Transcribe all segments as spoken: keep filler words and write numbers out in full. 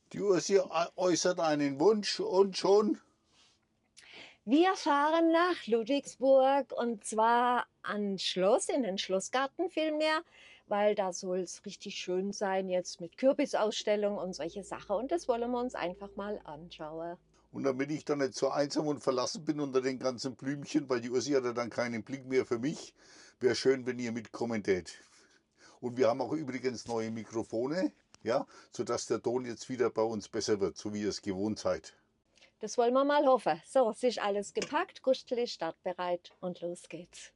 Die Ursi äußert einen Wunsch und schon. Wir fahren nach Ludwigsburg und zwar ans Schloss, in den Schlossgarten vielmehr, weil da soll es richtig schön sein, jetzt mit Kürbisausstellung und solche Sachen. Und das wollen wir uns einfach mal anschauen. Und damit ich dann nicht so einsam und verlassen bin unter den ganzen Blümchen, weil die Ursi hat ja dann keinen Blick mehr für mich, wäre schön, wenn ihr mitkommen tät. Und wir haben auch übrigens neue Mikrofone, ja, sodass der Ton jetzt wieder bei uns besser wird, so wie ihr es gewohnt seid. Das wollen wir mal hoffen. So, es ist alles gepackt, Gustl ist startbereit und los geht's.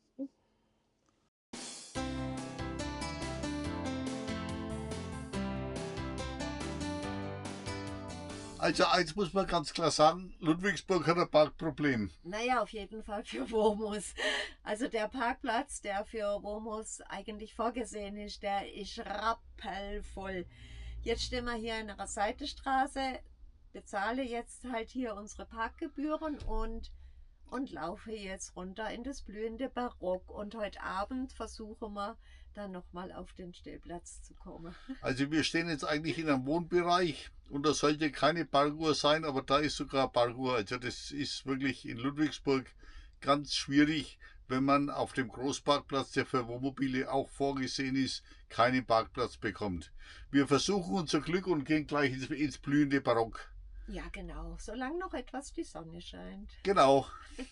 Also eins muss man ganz klar sagen, Ludwigsburg hat ein Parkproblem. Naja, auf jeden Fall für Womus. Also der Parkplatz, der für Womus eigentlich vorgesehen ist, der ist rappelvoll. Jetzt stehen wir hier in einer Seitenstraße, bezahle jetzt halt hier unsere Parkgebühren und, und laufe jetzt runter in das blühende Barock. Und heute Abend versuchen wir dann nochmal auf den Stellplatz zu kommen. Also wir stehen jetzt eigentlich in einem Wohnbereich und da sollte keine Parkuhr sein, aber da ist sogar Parkuhr. Also das ist wirklich in Ludwigsburg ganz schwierig, wenn man auf dem Großparkplatz, der für Wohnmobile auch vorgesehen ist, keinen Parkplatz bekommt. Wir versuchen unser Glück und gehen gleich ins, ins blühende Barock. Ja, genau, solange noch etwas die Sonne scheint. Genau.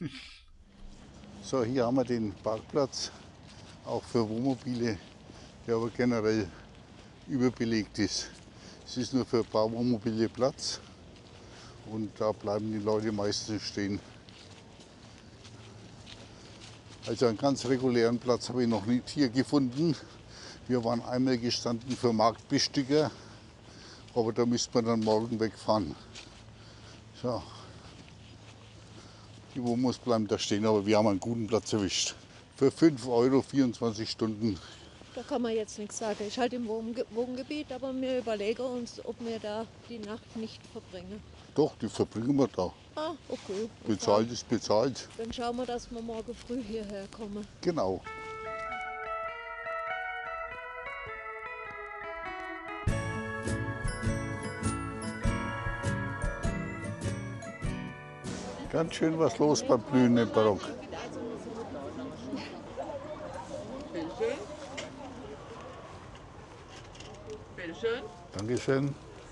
So, hier haben wir den Parkplatz, auch für Wohnmobile, der aber generell überbelegt ist. Es ist nur für ein paar Wohnmobile Platz und da bleiben die Leute meistens stehen. Also einen ganz regulären Platz habe ich noch nicht hier gefunden. Wir waren einmal gestanden für Marktbestücker, aber da müsste man dann morgen wegfahren. So. Die Womos bleiben da stehen, aber wir haben einen guten Platz erwischt. Für fünf Euro vierundzwanzig Stunden. Da kann man jetzt nichts sagen. Ich halt im Wohngebiet, aber wir überlegen uns, ob wir da die Nacht nicht verbringen. Doch, die verbringen wir da. Ah, okay. Bezahlt ist bezahlt. Dann schauen wir, dass wir morgen früh hierher kommen. Genau. Ganz schön was los beim blühenden Barock. Bitteschön. Bitteschön. Dankeschön.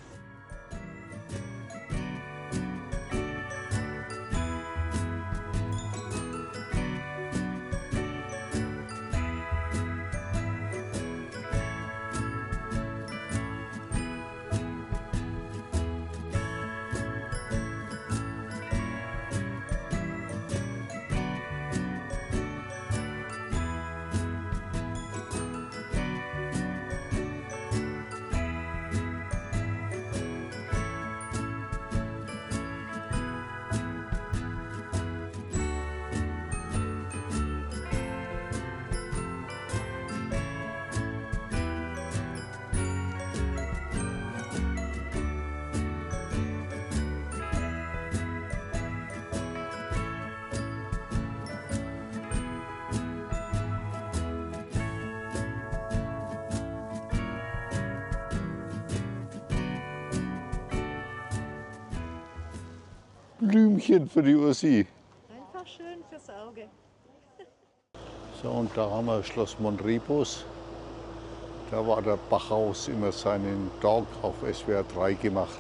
Blümchen für die Ursi. Einfach schön fürs Auge. So, und da haben wir Schloss Monrebus. Da war der Bachhaus immer seinen Talk auf S W R drei gemacht.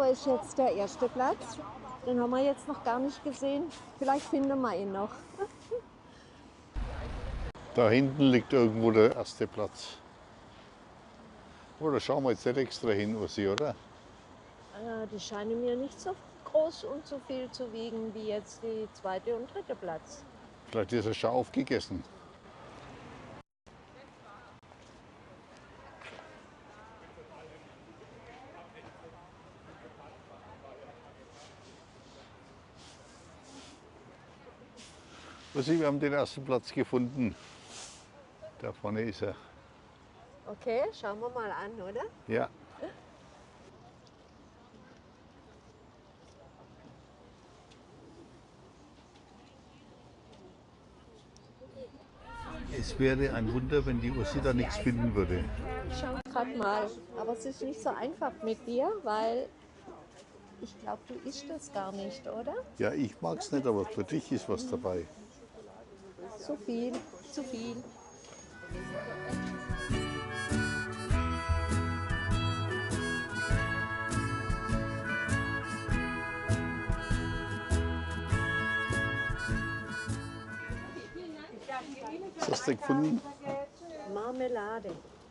wo ist jetzt der erste Platz? Den haben wir jetzt noch gar nicht gesehen. Vielleicht finden wir ihn noch. Da hinten liegt irgendwo der erste Platz. Oh, da schauen wir jetzt nicht extra hin, Ursi, oder? Äh, die scheinen mir nicht so groß und so viel zu wiegen wie jetzt die zweite und dritte Platz. Vielleicht ist er schon aufgegessen. Ursi, wir haben den ersten Platz gefunden. Da vorne ist er. Okay, schauen wir mal an, oder? Ja. Es wäre ein Wunder, wenn die Ursi da nichts finden würde. Ich schaue gerade mal. Aber es ist nicht so einfach mit dir, weil ich glaube, du isst das gar nicht, oder? Ja, ich mag es nicht, aber für dich ist was dabei. Zu viel, zu viel. Was hast du gefunden? Marmelade.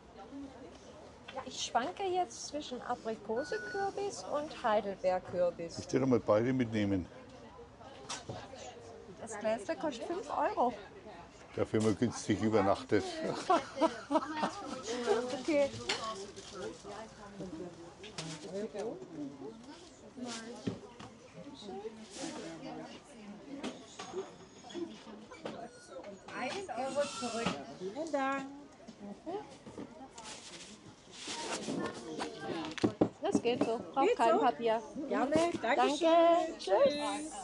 Ich schwanke jetzt zwischen Aprikosekürbis und Heidelbeerkürbis. Ich würde mal beide mitnehmen. Das Gläschen kostet fünf Euro. Dafür haben wir günstig übernachtet. Okay. Einen Euro zurück. Vielen Dank. Das geht so. Braucht Geht kein so? Papier. Gerne. Danke. Danke. Tschüss.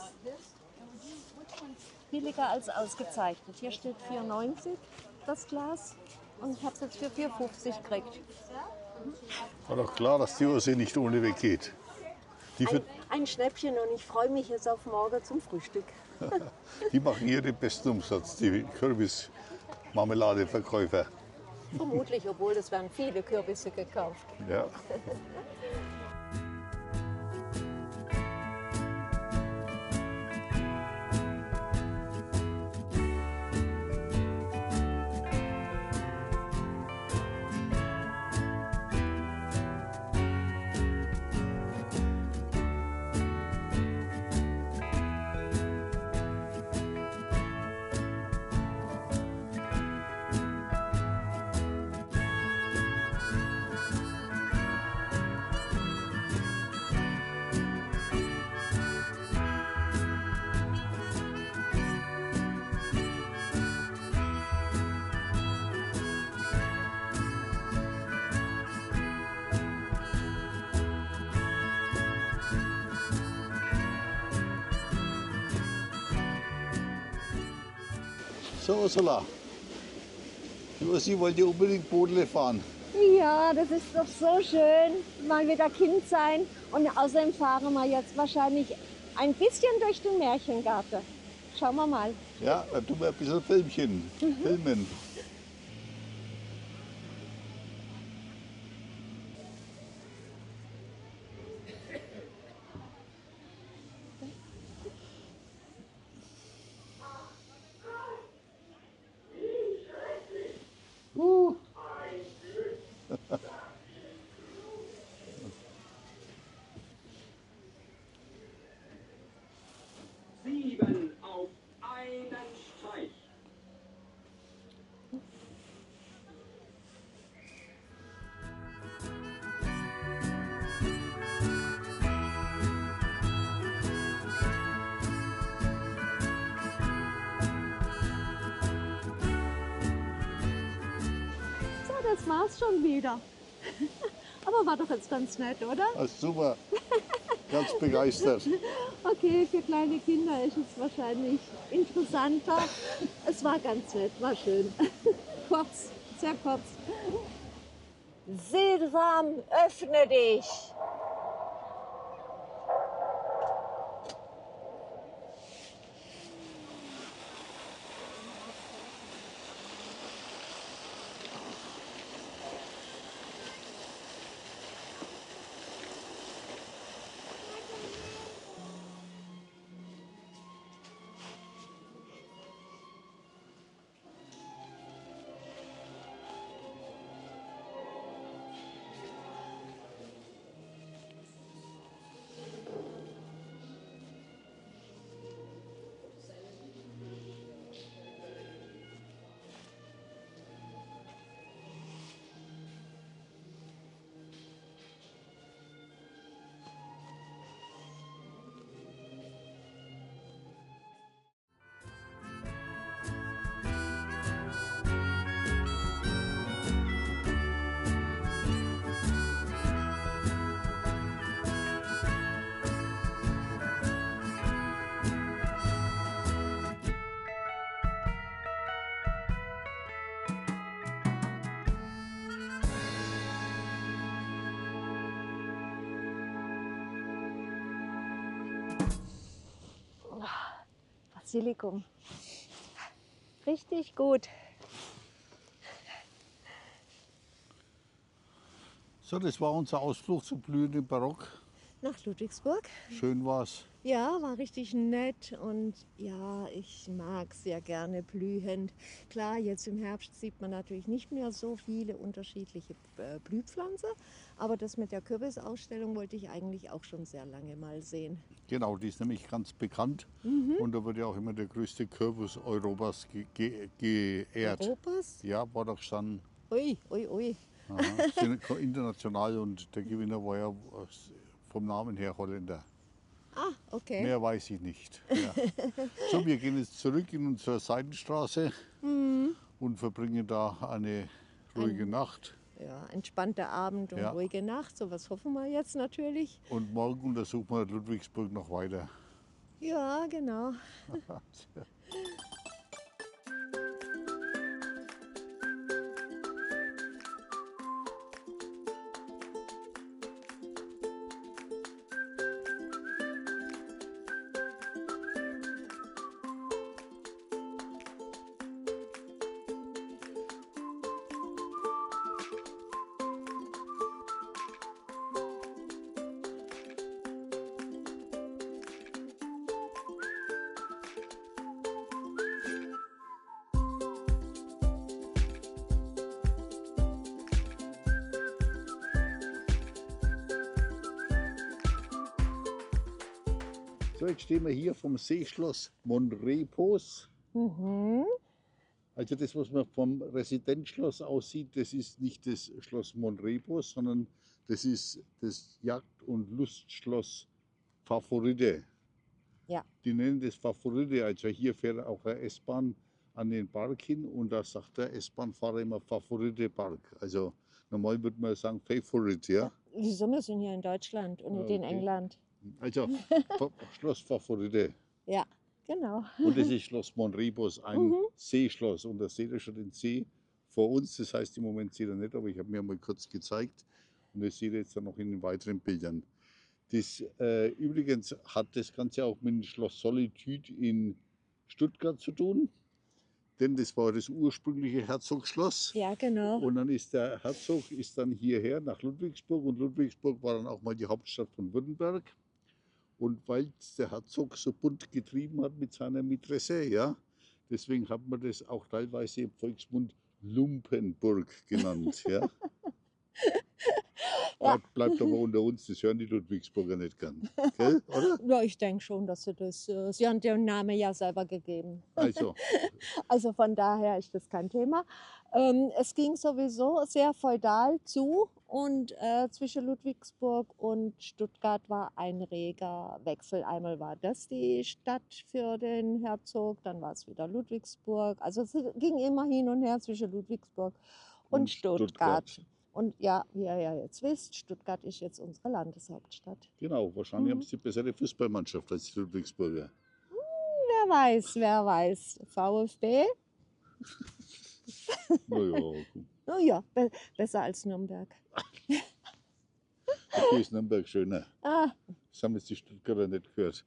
Billiger als ausgezeichnet. Hier steht vier neunzig das Glas und ich habe es jetzt für vier fünfzig gekriegt. War doch klar, dass die Ursi nicht ohne weggeht. Die, Ein, für, ein Schnäppchen und ich freue mich jetzt auf morgen zum Frühstück. die machen hier den besten Umsatz, die Kürbis-Marmeladeverkäufer. Vermutlich, obwohl es werden viele Kürbisse gekauft. Ja. So, Ursula. Die Ursi wollte unbedingt Bodle fahren. Ja, das ist doch so schön, mal wieder Kind sein. Und außerdem fahren wir jetzt wahrscheinlich ein bisschen durch den Märchengarten. Schauen wir mal. Ja, da tun wir ein bisschen Filmchen, filmen. Uh. Sieben auf einen Streich. So, das war's schon wieder. Aber war doch jetzt ganz nett, oder? Ah, super, ganz begeistert. Okay, für kleine Kinder ist es wahrscheinlich interessanter. Es war ganz nett, war schön. Kurz, sehr kurz. Sesam, öffne dich! Basilikum. Richtig gut. So, das war unser Ausflug zum blühenden Barock. Nach Ludwigsburg. Schön war's. Ja, war richtig nett und ja, ich mag sehr gerne blühend. Klar, jetzt im Herbst sieht man natürlich nicht mehr so viele unterschiedliche äh, Blühpflanzen, aber das mit der Kürbisausstellung wollte ich eigentlich auch schon sehr lange mal sehen. Genau, die ist nämlich ganz bekannt und da wird ja auch immer der größte Kürbis Europas ge ge geehrt. Europas? Ja, war doch schon Ui, ui, ui. aha, sind international und der Gewinner war ja vom Namen her Holländer. Ah, okay. Mehr weiß ich nicht. Ja. So, wir gehen jetzt zurück in unsere Seitenstraße und verbringen da eine ruhige Nacht. Ja, entspannter Abend und Ja. ruhige Nacht, so was hoffen wir jetzt natürlich. Und morgen untersuchen wir Ludwigsburg noch weiter. Ja, genau. So, jetzt stehen wir hier vom Seeschloss Monrepos. Mhm. Also das, was man vom Residenzschloss aussieht, das ist nicht das Schloss Monrepos, sondern das ist das Jagd- und Lustschloss Favorite. Ja. Die nennen das Favorite. Also hier fährt auch eine S-Bahn an den Park hin und da sagt der S-Bahn-Fahrer immer Favorite Park. Also normal würde man sagen Favorite, ja. Wieso, wir sind ja in Deutschland und nicht in Okay. England. Also Fa- Schloss Favorite. Ja, genau. Und das ist Schloss Monrepos, ein Mhm. Seeschloss. Und da seht ihr schon den See vor uns. Das heißt, im Moment seht ihr nicht, aber ich habe mir mal kurz gezeigt. Und das seht ihr jetzt dann noch in den weiteren Bildern. Das, äh, übrigens hat das Ganze auch mit dem Schloss Solitude in Stuttgart zu tun. Denn das war das ursprüngliche Herzogsschloss. Ja, genau. Und dann ist der Herzog ist dann hierher nach Ludwigsburg. Und Ludwigsburg war dann auch mal die Hauptstadt von Württemberg. Und weil der Herzog so bunt getrieben hat mit seiner Mätresse, ja, deswegen hat man das auch teilweise im Volksmund Lumpenburg genannt. Ja. Bleibt, bleibt aber unter uns, das hören die Ludwigsburger nicht gern. Gell, oder? Ja, ich denke schon, dass sie das, äh, sie haben den Namen ja selber gegeben. Also, Also von daher ist das kein Thema. Ähm, es ging sowieso sehr feudal zu und äh, zwischen Ludwigsburg und Stuttgart war ein reger Wechsel. Einmal war das die Stadt für den Herzog, dann war es wieder Ludwigsburg. Also es ging immer hin und her zwischen Ludwigsburg und, Und Stuttgart. Stuttgart. Und ja, wie ihr ja jetzt wisst, Stuttgart ist jetzt unsere Landeshauptstadt. genau, wahrscheinlich Mhm. haben sie die bessere Fußballmannschaft als die Ludwigsburger. Wer weiß, wer weiß. VfB? Naja, Oh ja, be besser als Nürnberg. dafür ist Nürnberg schöner. Ah, Das haben jetzt die Stuttgarter nicht gehört.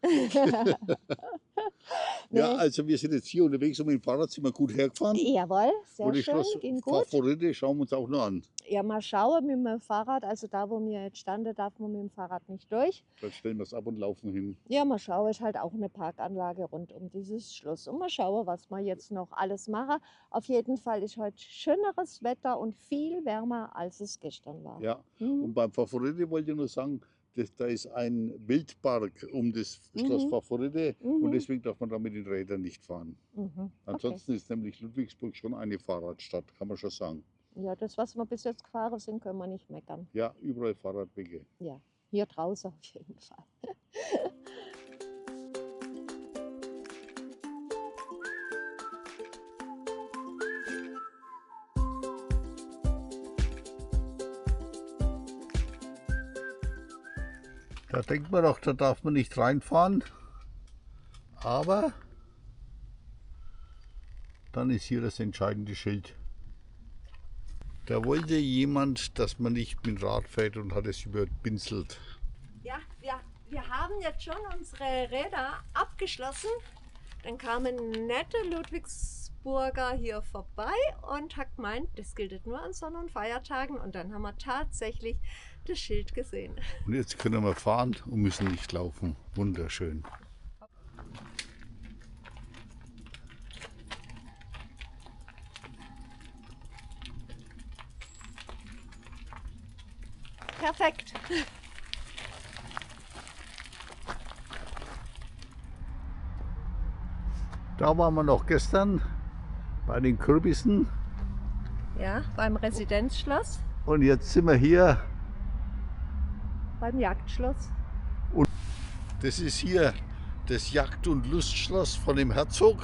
nee. Ja, also wir sind jetzt hier unterwegs und mit dem Fahrrad sind wir gut hergefahren. Jawohl, sehr Und das schön, Schloss ging gut. Favorite schauen wir uns auch noch an. Ja, mal schauen mit dem Fahrrad. Also da, wo wir jetzt standen, darf man mit dem Fahrrad nicht durch. Dann stellen wir es ab und laufen hin. Ja, mal schauen, ist halt auch eine Parkanlage rund um dieses Schloss. Und mal schauen, was wir jetzt noch alles machen. Auf jeden Fall ist heute schöneres Wetter und viel wärmer, als es gestern war. Ja. Mhm. Und beim Favorite wollte ich nur sagen, dass, da ist ein Wildpark um das Schloss Mhm. Favorite Mhm. und deswegen darf man da mit den Rädern nicht fahren. Mhm. Okay. Ansonsten ist nämlich Ludwigsburg schon eine Fahrradstadt, kann man schon sagen. Ja, das, was wir bis jetzt gefahren sind, können wir nicht meckern. Ja, überall Fahrradwege. Ja, hier draußen auf jeden Fall. Da denkt man doch, da darf man nicht reinfahren. Aber dann ist hier das entscheidende Schild. Da wollte jemand, dass man nicht mit dem Rad fährt und hat es überpinselt. Ja, wir, wir haben jetzt schon unsere Räder abgeschlossen Dann kam ein netter Ludwigsburger hier vorbei und hat gemeint, das gilt nur an Sonn- und Feiertagen. Und dann haben wir tatsächlich das Schild gesehen. Und jetzt können wir fahren und müssen nicht laufen. Wunderschön. Perfekt. Da waren wir noch gestern bei den Kürbissen Ja, beim Residenzschloss, und jetzt sind wir hier. beim Jagdschloss. Das ist hier das Jagd- und Lustschloss von dem Herzog.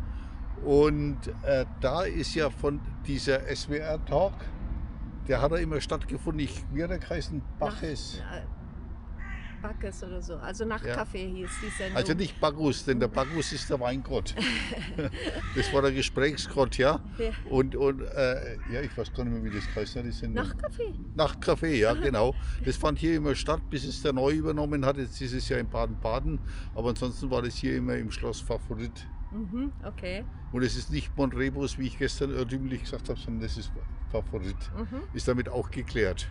Und äh, da ist ja von dieser S W R-Talk, der hat ja immer stattgefunden. Ich, wie hat er geheißen? Baches. Nach, äh, Backes oder so. Also Nachtcafé hieß die Sendung. Also nicht Bacchus, denn der Bacchus ist der Weingott. Das war der Gesprächsgott, ja. Ja. Und, und äh, ja, ich weiß gar nicht mehr, wie das heißt. Die Sendung. Nachtcafé. Nachtcafé, ja, genau. Das fand hier immer statt, bis es der neu übernommen hat. Jetzt ist es ja in Baden-Baden. Aber ansonsten war das hier immer im Schloss Favorit. Mhm, okay. Und es ist nicht Monrebus, wie ich gestern irrtümlich gesagt habe, sondern das ist Favorit. Mhm. Ist damit auch geklärt.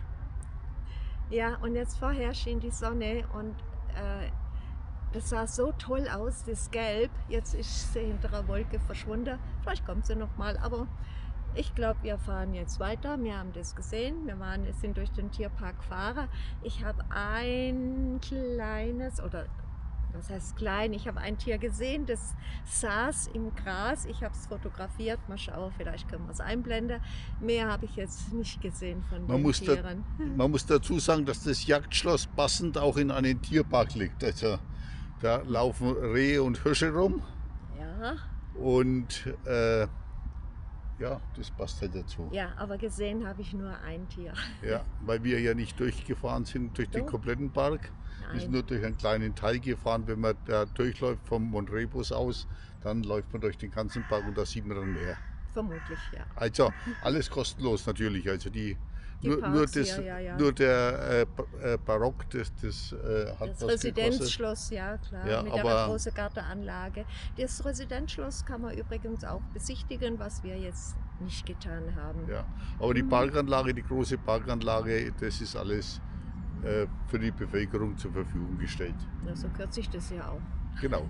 Ja, und jetzt vorher schien die Sonne und äh, das sah so toll aus, das Gelb. Jetzt ist sie hinter einer Wolke verschwunden. Vielleicht kommt sie noch mal, aber ich glaube, wir fahren jetzt weiter. Wir haben das gesehen. Wir waren, sind durch den Tierpark gefahren. Ich habe ein kleines, oder was heißt klein, ich habe ein Tier gesehen, das saß im Gras. Ich habe es fotografiert. Mal schauen, vielleicht können wir es einblenden. Mehr habe ich jetzt nicht gesehen von Man den muss, da, Tieren. man muss dazu sagen, dass das Jagdschloss passend auch in einen Tierpark liegt. Also da laufen Rehe und Hirsche rum Ja, und äh, ja, das passt halt dazu. ja, aber gesehen habe ich nur ein Tier. Ja, weil wir ja nicht durchgefahren sind durch den Doch. kompletten Park. Wir sind Nein. nur durch einen kleinen Teil gefahren. Wenn man da durchläuft vom Monrebus aus, dann läuft man durch den ganzen Park und da sieht man dann mehr. Vermutlich, ja. Also alles kostenlos natürlich. Also die, Die nur, nur, Parks das, hier, ja, ja. nur der äh, Ba- äh, Barock, das, das äh, hat Das was gekostet. Residenzschloss, ja klar, Ja, mit aber- der großen Gartenanlage. Das Residenzschloss kann man übrigens auch besichtigen, was wir jetzt nicht getan haben. Ja, aber die Mhm. Parkanlage, die große Parkanlage, das ist alles äh, für die Bevölkerung zur Verfügung gestellt. Ja, so kürzt sich das ja auch. Genau.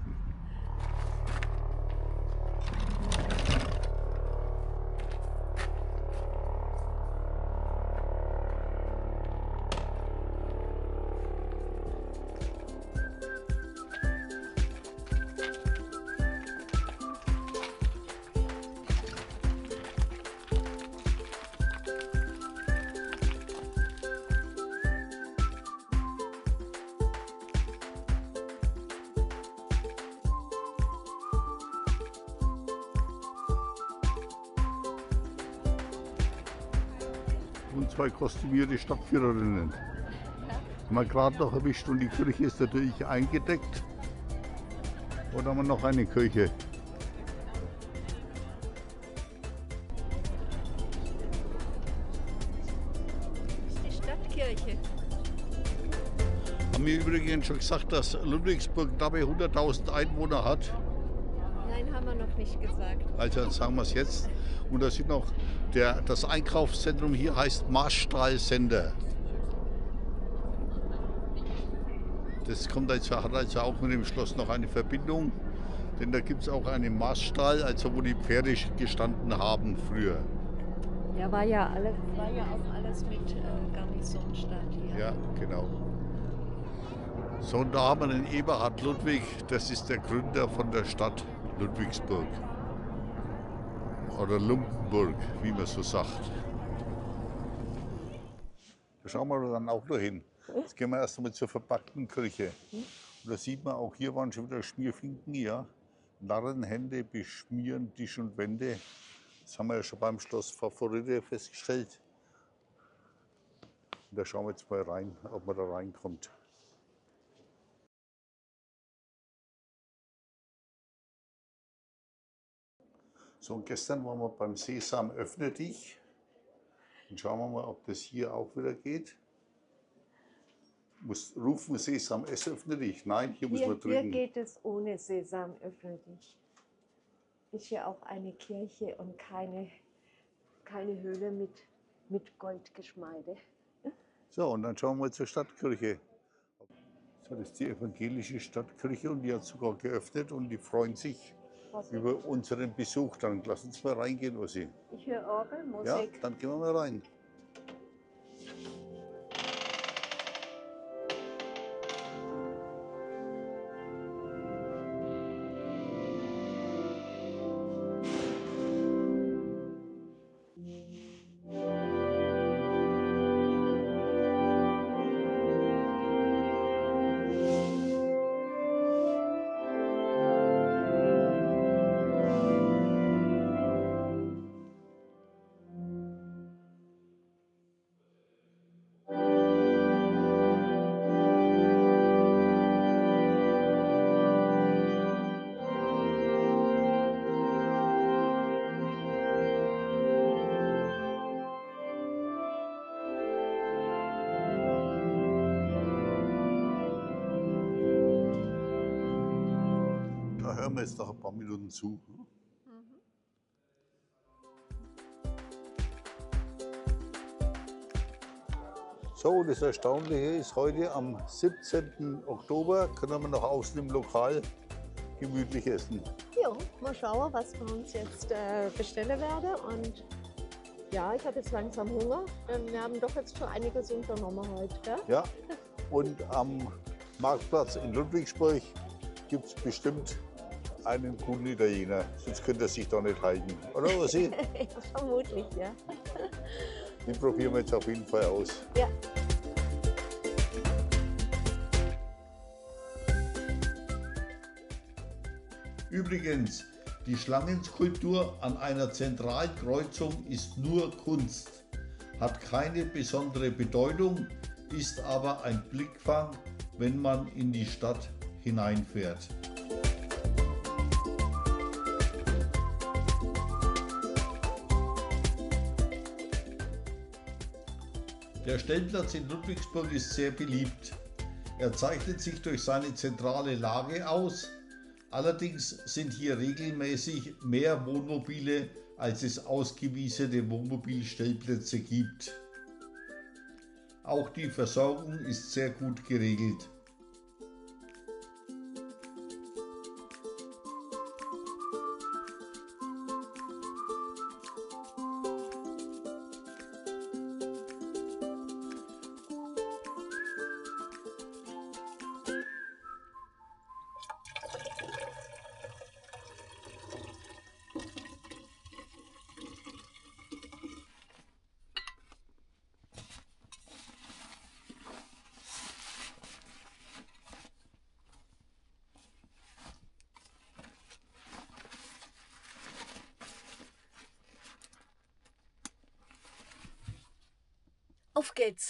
Und zwei kostümierte Stadtführerinnen. Haben wir gerade noch erwischt und die Kirche ist natürlich eingedeckt. Oder haben wir noch eine Kirche? Das ist die Stadtkirche. Haben wir übrigens schon gesagt, dass Ludwigsburg knappe hunderttausend Einwohner hat. Nein, haben wir noch nicht gesagt. Also dann sagen wir es jetzt. Und da sind noch, der, das Einkaufszentrum hier heißt Marstall-Sender. Das kommt also, hat also auch mit dem Schloss noch eine Verbindung. Denn da gibt es auch einen Marstall, also wo die Pferde gestanden haben früher. Ja, war ja alles, war ja auch alles mit äh, Garnisonstadt hier. Ja, genau. So, und da haben wir den Eberhard Ludwig, das ist der Gründer von der Stadt Ludwigsburg. Oder Lumpenburg, wie man so sagt. Da schauen wir dann auch noch hin. Jetzt gehen wir erst einmal zur verpackten Kirche. Und da sieht man auch, hier waren schon wieder Schmierfinken, ja. Narrenhände beschmieren Tisch und Wände. Das haben wir ja schon beim Schloss Favorite festgestellt. Und da schauen wir jetzt mal rein, ob man da reinkommt. So, und gestern waren wir beim Sesam Öffne dich. Und schauen wir mal, ob das hier auch wieder geht. Muss rufen, Sesam, es öffne dich. Nein, hier, muss Hier, man hier drücken. geht es ohne Sesam, öffne dich. Ist hier auch eine Kirche und keine, keine Höhle mit, mit Goldgeschmeide. So, und dann schauen wir zur Stadtkirche. So, das ist die evangelische Stadtkirche und die hat sogar geöffnet und die freuen sich Was über unseren Besuch. Dann lass uns mal reingehen, Ossi. ich höre Orgelmusik. Ja, dann gehen wir mal rein. Da hören wir jetzt noch ein paar Minuten zu. So, das Erstaunliche ist, heute am siebzehnten Oktober können wir noch außen im Lokal gemütlich essen. Ja, mal schauen, was wir uns jetzt äh, bestellen werden. Und ja, ich habe jetzt langsam Hunger. Ähm, wir haben doch jetzt schon einiges unternommen heute. Gell? Ja, und am Marktplatz in Ludwigsburg gibt es bestimmt einen guten Italiener. Sonst könnte er sich doch nicht halten. Oder was Sie? Vermutlich, ja. Den probieren wir jetzt auf jeden Fall aus. Ja. Übrigens, die Schlangenskulptur an einer zentralen Kreuzung ist nur Kunst, hat keine besondere Bedeutung, ist aber ein Blickfang, wenn man in die Stadt hineinfährt. Der Stellplatz in Ludwigsburg ist sehr beliebt. Er zeichnet sich durch seine zentrale Lage aus. Allerdings sind hier regelmäßig mehr Wohnmobile, als es ausgewiesene Wohnmobilstellplätze gibt. Auch die Versorgung ist sehr gut geregelt. Auf geht's.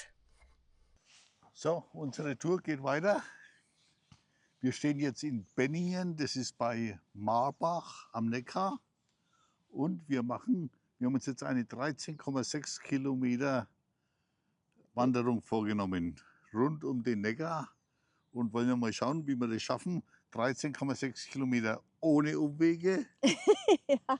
So, unsere Tour geht weiter. Wir stehen jetzt in Benningen, das ist bei Marbach am Neckar. Und wir machen, wir haben uns jetzt eine dreizehn Komma sechs Kilometer Wanderung vorgenommen, rund um den Neckar. Und wollen wir mal schauen, wie wir das schaffen. dreizehn Komma sechs Kilometer ohne Umwege. Ja.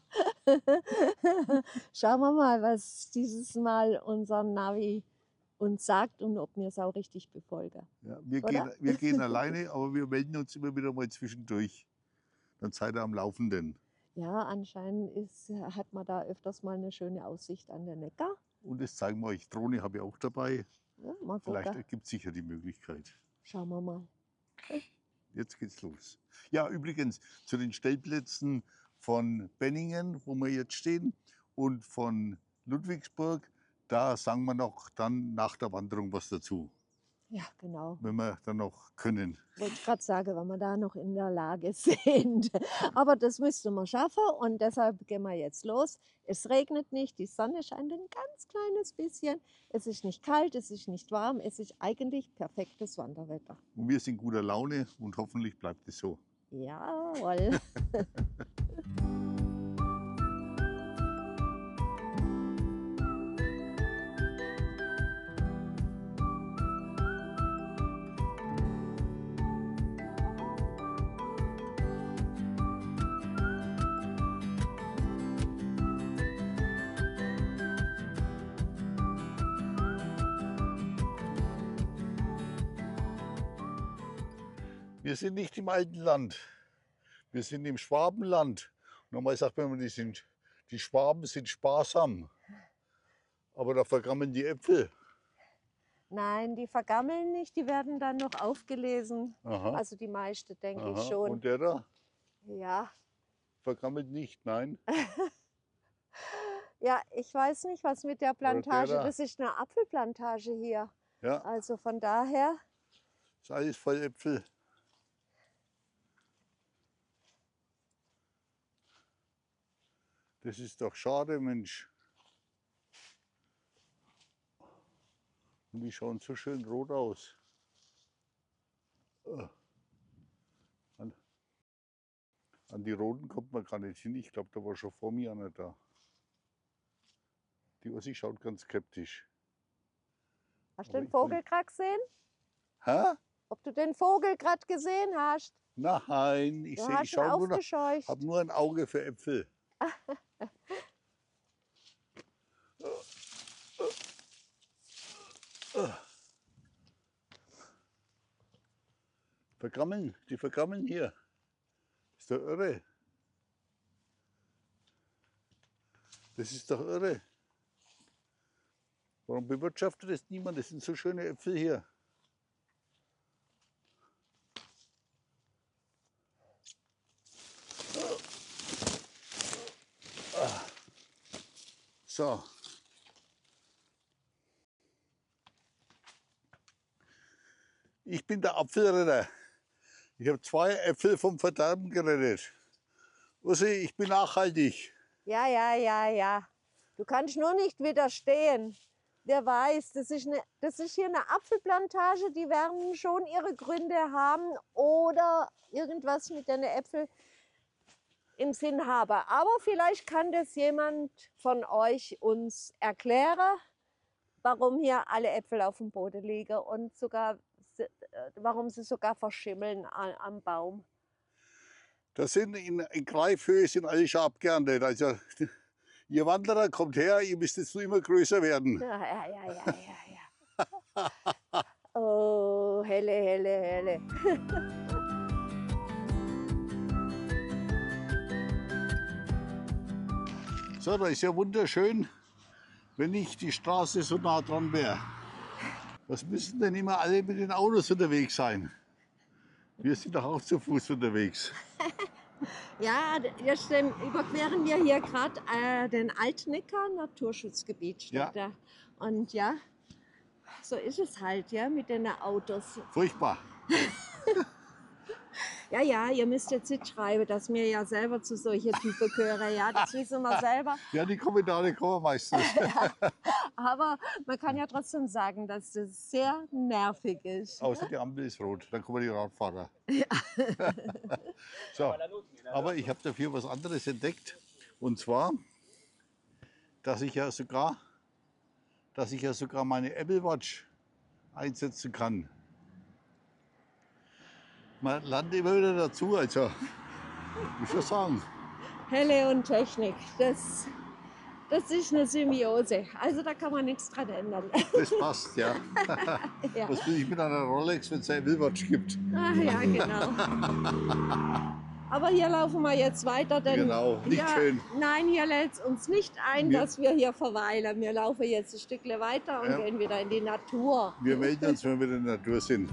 Schauen wir mal, was dieses Mal unser Navi uns sagt und ob wir es auch richtig befolgen. Ja, wir, Oder? gehen, wir gehen alleine, aber wir melden uns immer wieder mal zwischendurch. Dann seid ihr am Laufenden. Ja, anscheinend ist, hat man da öfters mal eine schöne Aussicht an der Neckar. Und das zeigen wir euch. Drohne habe ich auch dabei. Ja, mal Vielleicht gucken. ergibt es sicher die Möglichkeit. Schauen wir mal. Jetzt geht's los. Ja, übrigens zu den Stellplätzen von Benningen, wo wir jetzt stehen, und von Ludwigsburg, da sagen wir noch dann nach der Wanderung was dazu, Ja, genau. wenn wir dann noch können. Wollte ich gerade sagen, wenn wir da noch in der Lage sind. Aber das müssten wir schaffen und deshalb gehen wir jetzt los. Es regnet nicht, die Sonne scheint ein ganz kleines bisschen. Es ist nicht kalt, es ist nicht warm, es ist eigentlich perfektes Wanderwetter. Und wir sind guter Laune und hoffentlich bleibt es so. Jawohl. Wir sind nicht im alten Land. Wir sind im Schwabenland. Normal sagt man immer, die, sind, die Schwaben sind sparsam. Aber da vergammeln die Äpfel. Nein, die vergammeln nicht, die werden dann noch aufgelesen. Aha. Also die meiste, denke ich Aha. schon. Und der da Ja. vergammelt nicht, nein. Ja, ich weiß nicht, was mit der Plantage, da. das ist eine Apfelplantage hier. Ja, Also von daher, ist alles voll Äpfel. Das ist doch schade, Mensch. Und die schauen so schön rot aus. Äh. An, an die roten kommt man gar nicht hin. Ich glaube, da war schon vor mir einer da. Die Ossi schaut ganz skeptisch. hast du Aber den ich Vogel gerade gesehen? Hä? Ob du den Vogel gerade gesehen hast? Nein, ich Du sehe, ich hast ihn schaue nur noch, aufgescheucht. habe nur ein Auge für Äpfel. Vergammeln, die vergammeln hier. Ist doch irre. Das ist doch irre. Warum bewirtschaftet das niemand? Das sind so schöne Äpfel hier. So. Ich bin der Apfelretter. Ich habe zwei Äpfel vom Verderben gerettet. Ossi, ich bin nachhaltig. Ja, ja, ja, ja. Du kannst nur nicht widerstehen. Wer weiß, das ist, eine, das ist hier eine Apfelplantage, die werden schon ihre Gründe haben oder irgendwas mit den Äpfeln im Sinn haben. Aber vielleicht kann das jemand von euch uns erklären, warum hier alle Äpfel auf dem Boden liegen und sogar, warum sie sogar verschimmeln am, am Baum. Das sind in, in Greifhöhe sind alle schon abgeerntet. Also ihr Wanderer kommt her, ihr müsst jetzt nur immer größer werden. Ja, ja, ja, ja, ja, ja. Oh, helle, helle, helle. So, da ist ja wunderschön, wenn nicht die Straße so nah dran wäre. Was müssen denn immer alle mit den Autos unterwegs sein? Wir sind doch auch zu Fuß unterwegs. Ja, jetzt ähm, überqueren wir hier gerade äh, den Altneckar Naturschutzgebiet. Steht Ja. da. Und ja, so ist es halt, ja, mit den Autos. Furchtbar. Ja, ja, ihr müsst jetzt nicht schreiben, dass wir ja selber zu solchen Typen gehören. Ja, das wissen wir selber. Ja, die Kommentare kommen meistens. Aber man kann ja trotzdem sagen, dass das sehr nervig ist. Außer die Ampel ist rot, dann kommen die Radfahrer. So, aber ich habe dafür was anderes entdeckt. Und zwar, dass ich ja sogar, dass ich ja sogar meine Apple Watch einsetzen kann. Man lernt immer wieder dazu, also ich würde sagen. Helle und Technik, das, das ist eine Symbiose. Also da kann man nichts dran ändern. Das passt, ja. Ja. Was will ich mit einer Rolex, wenn es eine Apple Watch gibt? Ach ja, genau. Aber hier laufen wir jetzt weiter, denn Genau, nicht hier, schön. nein, hier lädt es uns nicht ein, Wir- dass wir hier verweilen. Wir laufen jetzt ein Stückchen weiter und Ja. gehen wieder in die Natur. Wir melden uns, wenn wir in der Natur sind.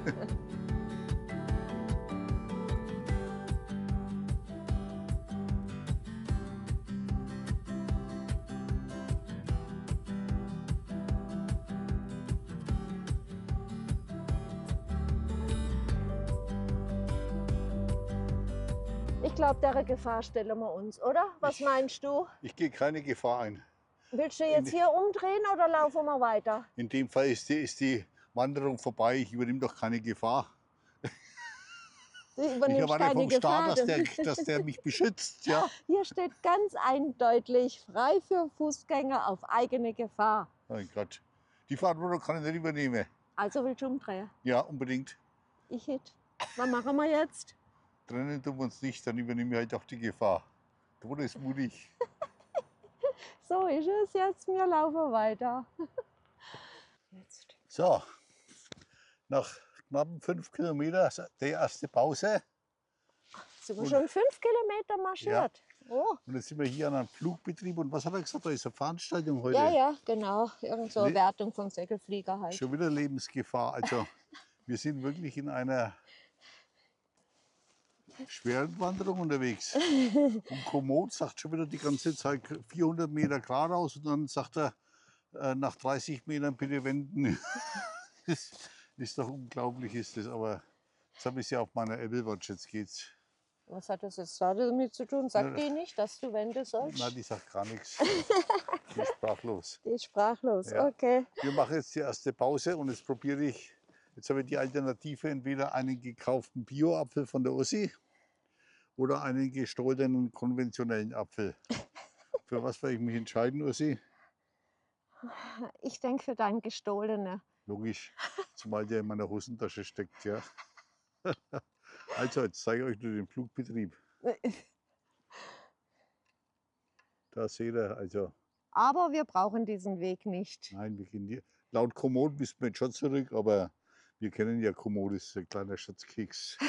Ich glaube, der Gefahr stellen wir uns, oder? Was meinst du? Ich gehe keine Gefahr ein. Willst du jetzt hier umdrehen oder laufen wir weiter? In dem Fall ist die, ist die Wanderung vorbei. Ich übernehme doch keine Gefahr. Du Ich übernimmst erwarte keine vom Staat, dass Gefahr. der, dass der mich beschützt. Ja? Hier steht ganz eindeutig, frei für Fußgänger auf eigene Gefahr. Mein Gott. Die Verantwortung kann ich nicht übernehmen. Also willst du umdrehen? Ja, unbedingt. Ich hätte. Was machen wir jetzt? Trennen tun wir uns nicht, dann übernehme ich halt auch die Gefahr. Tod ist mutig. So ist es jetzt, wir laufen weiter. Jetzt. So, nach knapp fünf Kilometer, die erste Pause. Sind wir schon fünf Kilometer marschiert? Oh. Und jetzt sind wir hier an einem Flugbetrieb. Und was hat er gesagt? Da ist eine Veranstaltung heute. Ja, ja, genau. Irgend so eine Le- Wertung vom Segelflieger halt. Schon wieder Lebensgefahr. Also wir sind wirklich in einer schweren Wanderung unterwegs. Und Komoot sagt schon wieder die ganze Zeit vierhundert Meter geradeaus und dann sagt er äh, nach dreißig Metern bitte wenden. Das ist doch unglaublich, ist das. Aber jetzt habe ich es ja auf meiner Apple Watch, jetzt geht's. Was hat das jetzt da damit zu tun? Sagt Ja. die nicht, dass du wenden sollst? Nein, die sagt gar nichts. Die ist sprachlos. Die ist sprachlos, Ja. okay. Wir machen jetzt die erste Pause und jetzt probiere ich, jetzt habe ich die Alternative, entweder einen gekauften Bio-Apfel von der Ossi oder einen gestohlenen konventionellen Apfel. Für was werde ich mich entscheiden, Ossi? Ich denke für deinen gestohlene. Logisch, zumal der in meiner Hosentasche steckt, ja. Also, jetzt zeige ich euch nur den Flugbetrieb. Da seht ihr, also, Aber wir brauchen diesen Weg nicht. nein, wir gehen hier. Laut Komoot müssen wir jetzt schon zurück, aber wir kennen ja Komoot, das ist ein kleiner Schatzkeks.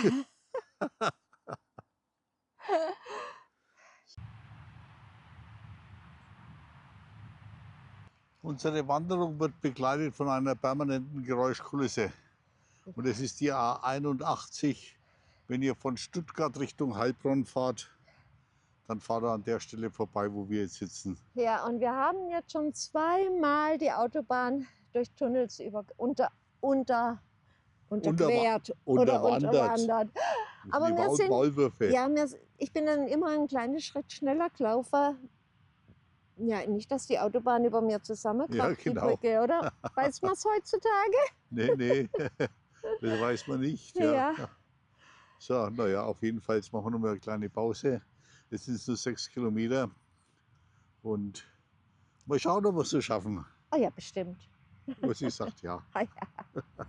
Unsere Wanderung wird begleitet von einer permanenten Geräuschkulisse. Und es ist die A einundachtzig. Wenn ihr von Stuttgart Richtung Heilbronn fahrt, dann fahrt ihr an der Stelle vorbei, wo wir jetzt sitzen. Ja, und wir haben jetzt schon zweimal die Autobahn durch Tunnels über, unter, unter, unterquert oder unterwandert. unterwandert. Das Aber sind die wir Maul- sind- Maulwürfe. Ja, mir, ich bin dann immer einen kleinen Schritt schneller gelaufen. Ja, nicht, dass die Autobahn über mir zusammenkracht, Ja, genau. die Brücke, oder? Weiß man es heutzutage? Nee, nee, das weiß man nicht. Ja. Ja. So, naja, auf jeden Fall, jetzt machen wir noch mal eine kleine Pause. Jetzt sind es nur sechs Kilometer. Und mal schauen, ob wir es so schaffen. Ah ja, bestimmt. Was sie sagt, ja. Ah ja.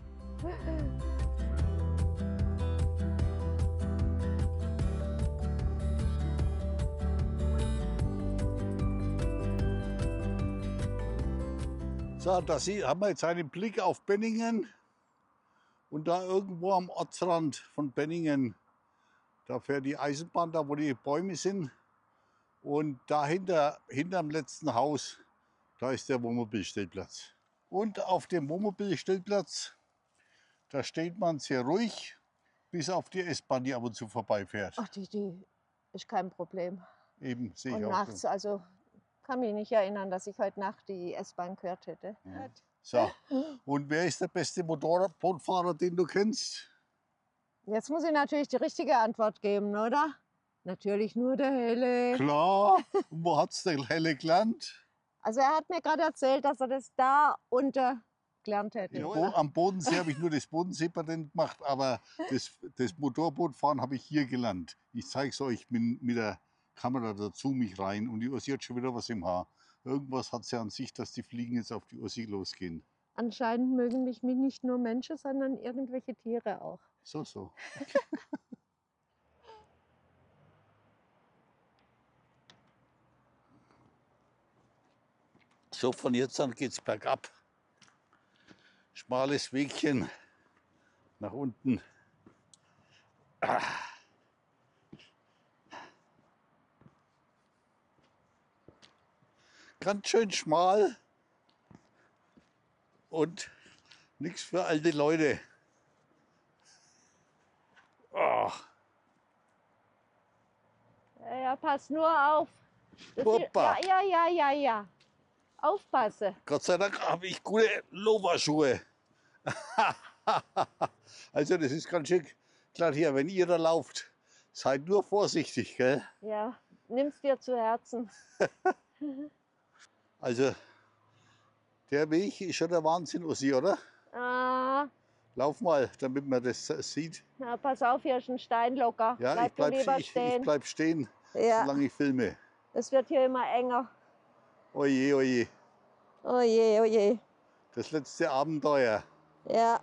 So, da sie- haben wir jetzt einen Blick auf Benningen. Und da irgendwo am Ortsrand von Benningen, da fährt die Eisenbahn, da wo die Bäume sind. Und dahinter, hinterm letzten Haus, da ist der Wohnmobilstellplatz. Und auf dem Wohnmobilstellplatz, da steht man sehr ruhig, bis auf die S-Bahn, die ab und zu vorbeifährt. Ach, die, die ist kein Problem. Eben, sehe Und ich auch nachts, so. also kann mich nicht erinnern, dass ich heute Nacht die S-Bahn gehört hätte. So, und wer ist der beste Motorradfahrer, den du kennst? Jetzt muss ich natürlich die richtige Antwort geben, oder? Natürlich nur der Helle. Klar, und wo hat's der Helle gelernt? Also er hat mir gerade erzählt, dass er das da unter gelernt hätte. Bo am Bodensee habe ich nur das Bodenseepatent gemacht, aber das, das Motorbootfahren habe ich hier gelernt. Ich zeige es euch mit, mit der Kamera dazu mich rein und die Ossi hat schon wieder was im Haar. Irgendwas hat sie an sich, dass die Fliegen jetzt auf die Ossi losgehen. Anscheinend mögen mich nicht nur Menschen, sondern irgendwelche Tiere auch. So, so. So, von jetzt an geht's bergab. Schmales Wegchen nach unten. Ah. Ganz schön schmal und nichts für alte Leute. Oh. Ja, ja, pass nur auf. Das Hoppa. ist, ja, ja, ja, ja, ja. Aufpasse. Gott sei Dank habe ich gute Loverschuhe. Also das ist ganz schick. Klar hier, wenn ihr da lauft, seid nur vorsichtig, gell? Ja, nimm's dir zu Herzen. Also der Weg ist schon der Wahnsinn, Ossi, oder? Ah, Lauf mal, damit man das sieht. na, pass auf, hier ist ein Stein locker. Ja, bleib ich bleib, du lieber ich, ich stehen. bleib stehen, Ja, solange ich filme. es wird hier immer enger. Oje, oje, Oh je, oh je. das letzte Abenteuer. Ja.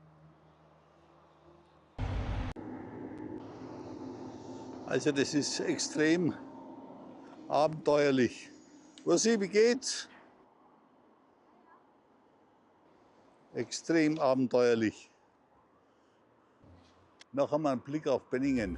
Also das ist extrem abenteuerlich. Ossi, wie geht's? Extrem abenteuerlich. Noch einmal einen Blick auf Benningen.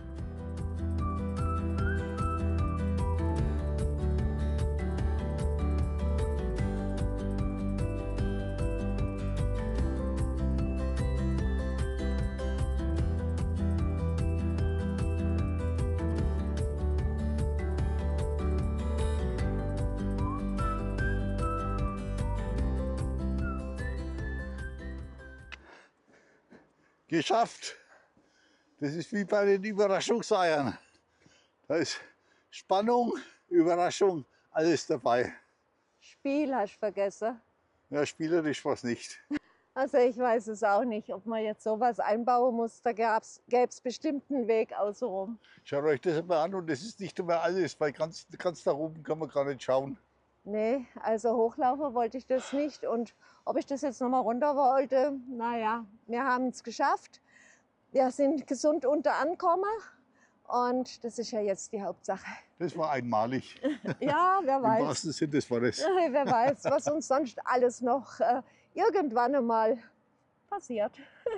Geschafft! Das ist wie bei den Überraschungseiern. Da ist Spannung, Überraschung, alles dabei. Spiel hast du vergessen. Ja, spielerisch war es nicht. Also ich weiß es auch nicht, ob man jetzt sowas einbauen muss. Da gäbe es bestimmt einen Weg außenrum. Schaut euch das mal an und das ist nicht immer alles, weil ganz, ganz da oben kann man gar nicht schauen. Nee, also hochlaufen wollte ich das nicht. Und ob ich das jetzt nochmal runter wollte, naja, wir haben es geschafft. Wir sind gesund unter angekommen und das ist ja jetzt die Hauptsache. Das war einmalig. Ja, wer Im weiß. wahrsten Sinne des Wortes. Wer weiß, was uns sonst alles noch äh, irgendwann einmal passiert.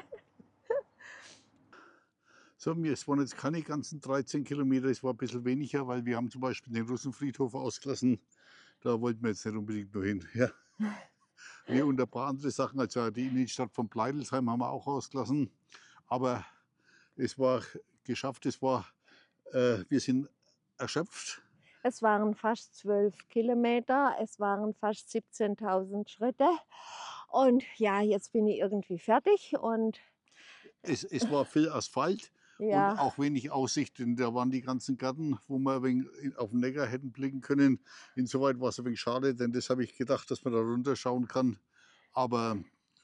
So, mir, es waren jetzt keine ganzen dreizehn Kilometer, es war ein bisschen weniger, weil wir haben zum Beispiel den Russenfriedhof ausgelassen. Da wollten wir jetzt nicht unbedingt nur hin. Ja. Wir und ein paar andere Sachen, also die Innenstadt von Pleidelsheim haben wir auch ausgelassen. Aber es war geschafft, es war, äh, wir sind erschöpft. Es waren fast zwölf Kilometer, es waren fast siebzehntausend Schritte. Und ja, jetzt bin ich irgendwie fertig. Und Es, es war viel Asphalt. ja, Und auch wenig Aussicht, denn da waren die ganzen Gärten, wo wir ein wenig auf den Neckar hätten blicken können. Insoweit war es ein wenig schade, denn das habe ich gedacht, dass man da runterschauen kann. Aber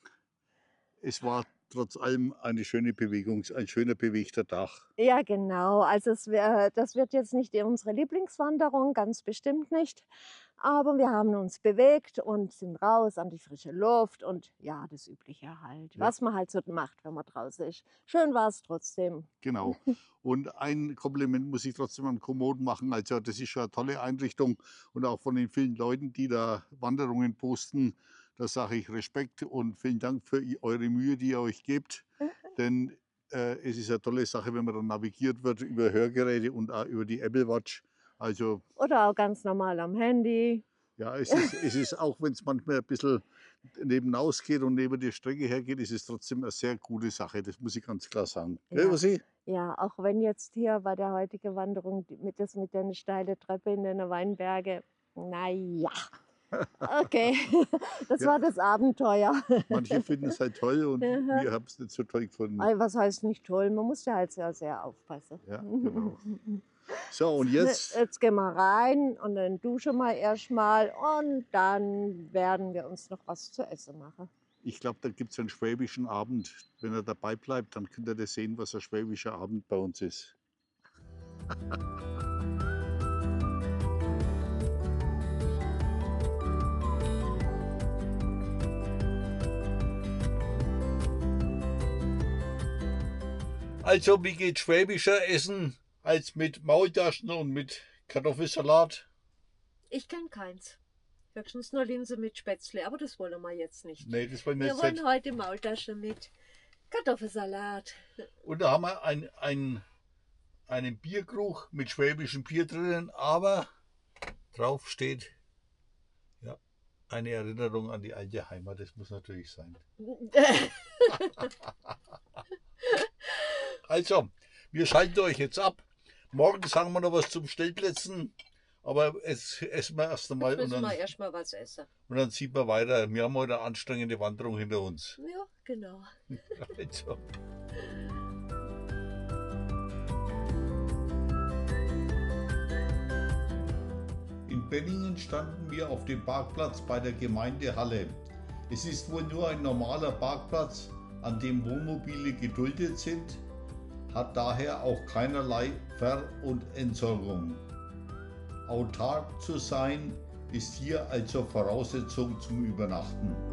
es war trotz allem eine schöne Bewegung, ein schöner bewegter Tag. ja, genau. Also es wär, das wird jetzt nicht unsere Lieblingswanderung, ganz bestimmt nicht. Aber wir haben uns bewegt und sind raus an die frische Luft und ja, das Übliche halt, Ja. was man halt so macht, wenn man draußen ist. Schön war es trotzdem. Genau. Und ein Kompliment muss ich trotzdem an Komoot machen. Also das ist schon eine tolle Einrichtung und auch von den vielen Leuten, die da Wanderungen posten, da sage ich Respekt und vielen Dank für eure Mühe, die ihr euch gebt. Denn äh, es ist eine tolle Sache, wenn man dann navigiert wird über Hörgeräte und auch über die Apple Watch. Also Oder auch ganz normal am Handy. ja, es ist, es ist auch, wenn es manchmal ein bisschen nebenaus geht und neben der Strecke hergeht, ist es trotzdem eine sehr gute Sache. Das muss ich ganz klar sagen. Ja. Gell, Ursi? Ja, auch wenn jetzt hier bei der heutigen Wanderung die- mit, das, mit der steile Treppe in den Weinberge, naja. Okay, das Ja. war das Abenteuer. Manche finden es halt toll und Aha. wir haben es nicht so toll gefunden. Weil was heißt nicht toll? Man muss ja halt sehr, sehr aufpassen. Ja, genau. So, und jetzt, Jetzt gehen wir rein und dann duschen wir erstmal und dann werden wir uns noch was zu essen machen. ich glaube, da gibt es einen schwäbischen Abend. Wenn er dabei bleibt, dann könnt ihr das sehen, was ein schwäbischer Abend bei uns ist. Also, wie geht schwäbischer Essen als mit Maultaschen und mit Kartoffelsalat? Ich kenne keins. Höchstens nur Linse mit Spätzle, aber das wollen wir jetzt nicht. Nee, das wollen wir Wir jetzt wollen nicht. heute Maultasche mit Kartoffelsalat. Und da haben wir ein, ein, einen Bierkrug mit schwäbischem Bier drinnen, aber drauf steht ja, eine Erinnerung an die alte Heimat. Das muss natürlich sein. Also, wir schalten euch jetzt ab. Morgen sagen wir noch was zum Stellplätzen, aber jetzt essen wir erst einmal Jetzt und müssen dann, wir erstmal was essen. und dann sieht man weiter. Wir haben heute eine anstrengende Wanderung hinter uns. Ja, genau. Also. In Benningen standen wir auf dem Parkplatz bei der Gemeinde Halle. Es ist wohl nur ein normaler Parkplatz, an dem Wohnmobile geduldet sind, hat daher auch keinerlei Ver- und Entsorgung. Autark zu sein ist hier also Voraussetzung zum Übernachten.